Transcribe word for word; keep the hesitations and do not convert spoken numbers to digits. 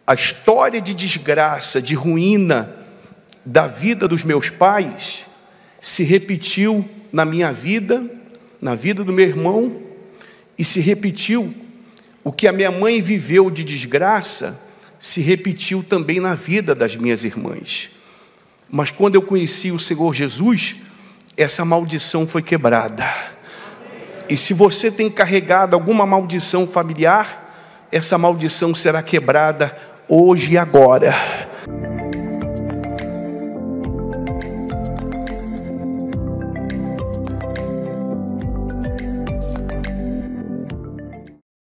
a história de desgraça, de ruína da vida dos meus pais se repetiu na minha vida, na vida do meu irmão, e se repetiu o que a minha mãe viveu de desgraça, se repetiu também na vida das minhas irmãs. Mas quando eu conheci o Senhor Jesus, essa maldição foi quebrada. E se você tem carregado alguma maldição familiar, essa maldição será quebrada hoje e agora.